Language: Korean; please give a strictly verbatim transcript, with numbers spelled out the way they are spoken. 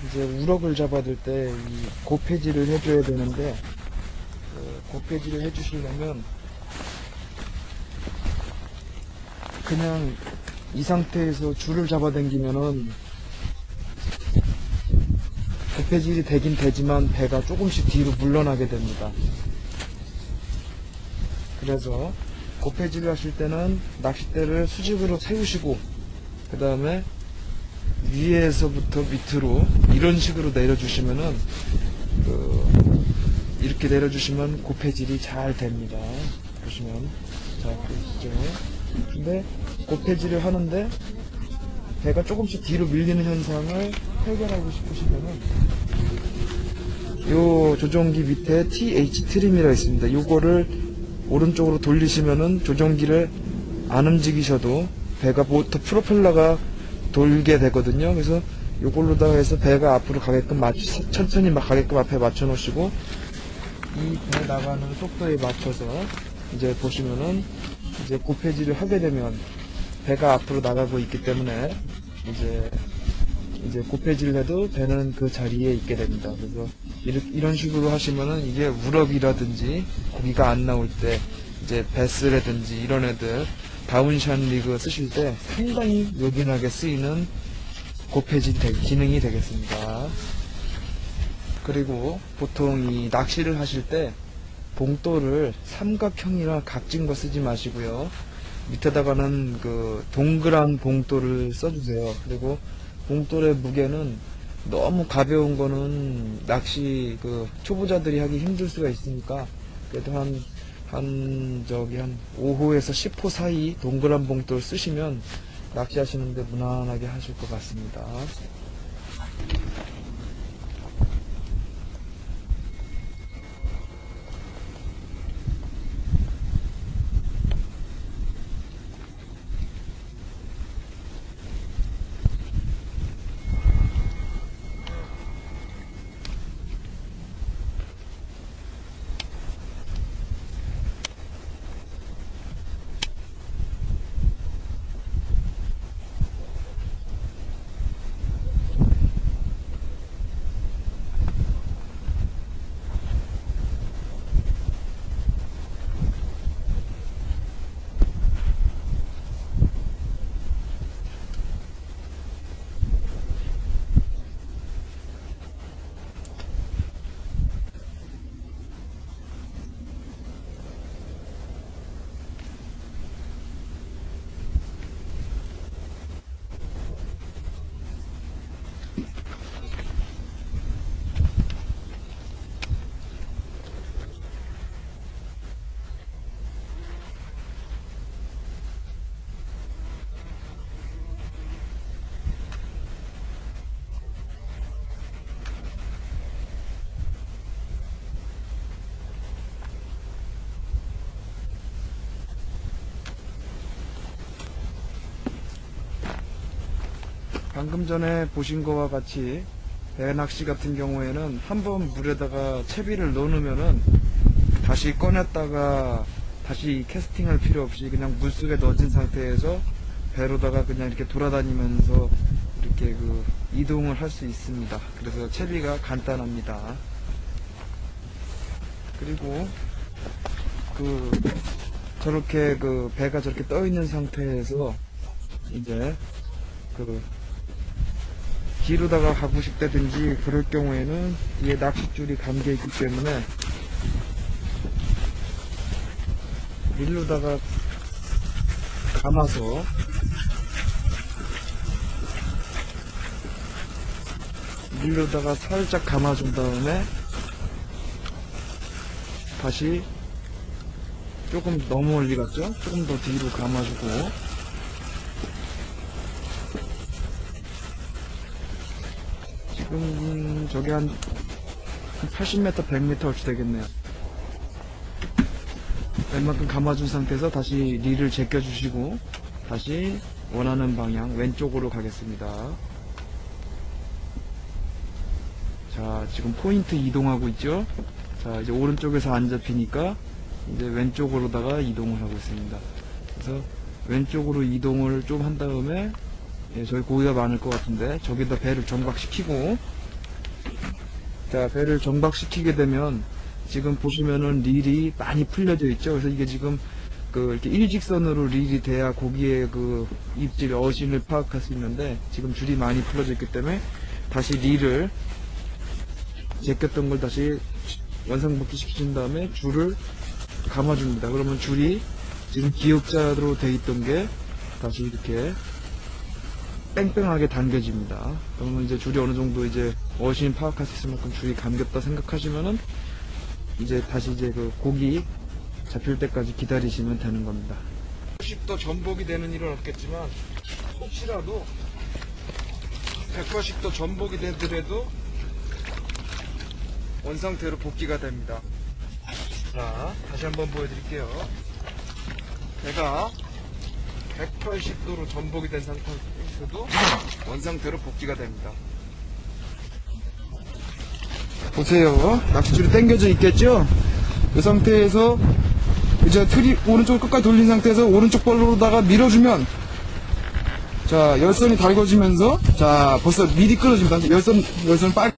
이제 우럭을 잡아둘 때 이 고폐질을 해줘야 되는데, 그 고폐질을 해주시려면 그냥 이 상태에서 줄을 잡아당기면은 고폐질이 되긴 되지만 배가 조금씩 뒤로 물러나게 됩니다. 그래서 고폐질을 하실 때는 낚싯대를 수직으로 세우시고, 그 다음에 위에서부터 밑으로 이런 식으로 내려주시면은 그 이렇게 내려주시면 고폐질이 잘 됩니다. 보시면 자 보이시죠? 근데 고폐질을 하는데 배가 조금씩 뒤로 밀리는 현상을 해결하고 싶으시면은 요 조종기 밑에 티 에이치 트림이라 있습니다. 요거를 오른쪽으로 돌리시면은 조종기를 안 움직이셔도 배가 모터 프로펠러가 돌게 되거든요. 그래서 요걸로다가 해서 배가 앞으로 가게끔 맞, 천천히 막 가게끔 앞에 맞춰 놓으시고, 이 배 나가는 속도에 맞춰서 이제 보시면은 이제 고폐질을 하게 되면 배가 앞으로 나가고 있기 때문에 이제 이제 고폐질을 해도 배는 그 자리에 있게 됩니다. 그래서 이렇게, 이런 식으로 하시면은 이게 우럭이라든지 고기가 안 나올 때 이제 베스라든지 이런 애들 다운샷 리그 쓰실 때 상당히 요긴하게 쓰이는 고폐질 기능이 되겠습니다. 그리고 보통 이 낚시를 하실 때 봉돌을 삼각형이나 각진 거 쓰지 마시고요. 밑에다가는 그 동그란 봉돌을 써주세요. 그리고 봉돌의 무게는 너무 가벼운 거는 낚시 그 초보자들이 하기 힘들 수가 있으니까 그래도 한 한 저기 한 오 호에서 십 호 사이 동그란 봉돌 쓰시면 낚시하시는데 무난하게 하실 것 같습니다. 방금 전에 보신 거와 같이 배낚시 같은 경우에는 한번 물에다가 채비를 넣어놓으면은 다시 꺼냈다가 다시 캐스팅할 필요 없이 그냥 물속에 넣어진 상태에서 배로다가 그냥 이렇게 돌아다니면서 이렇게 그 이동을 할 수 있습니다. 그래서 채비가 간단합니다. 그리고 그 저렇게 그 배가 저렇게 떠 있는 상태에서 이제 그 뒤로다가 가고 싶다든지 그럴 경우에는 이게 낚싯줄이 감겨 있기 때문에 밀로다가 감아서 밀로다가 살짝 감아준 다음에 다시 조금 너무 멀리 갔죠? 조금 더 뒤로 감아주고 지금 저기 한 팔십 미터, 백 미터 얼추 되겠네요. 웬만큼 감아준 상태에서 다시 릴을 제껴주시고 다시 원하는 방향 왼쪽으로 가겠습니다. 자, 지금 포인트 이동하고 있죠? 자, 이제 오른쪽에서 안 잡히니까 이제 왼쪽으로다가 이동을 하고 있습니다. 그래서 왼쪽으로 이동을 좀 한 다음에, 예, 저기 고기가 많을 것 같은데 저기다 배를 정박시키고 자, 배를 정박시키게 되면 지금 보시면은 릴이 많이 풀려져 있죠. 그래서 이게 지금 그 이렇게 일직선으로 릴이 돼야 고기의 그 입질 어신을 파악할 수 있는데 지금 줄이 많이 풀려져 있기 때문에 다시 릴을 제꼈던 걸 다시 원상복귀 시키신 다음에 줄을 감아줍니다. 그러면 줄이 지금 기역자로 돼 있던 게 다시 이렇게 뺑뺑하게 당겨집니다. 그러면 이제 줄이 어느 정도 이제 어신 파악할 수 있을 만큼 줄이 감겼다 생각하시면은 이제 다시 이제 그 고기 잡힐 때까지 기다리시면 되는 겁니다. 백 도 전복이 되는 일은 없겠지만 혹시라도 백팔십 도 전복이 되더라도 원상태로 복귀가 됩니다. 자, 다시 한번 보여드릴게요. 배가 백팔십 도로 전복이 된 상태에서도 원상태로 복귀가 됩니다. 보세요. 낚싯줄이 당겨져 있겠죠? 이 상태에서 이제 틀이 오른쪽 끝까지 돌린 상태에서 오른쪽 볼로다가 밀어주면 자, 열선이 달궈지면서 자, 벌써 미리 끊어집니다. 열선, 열선 빨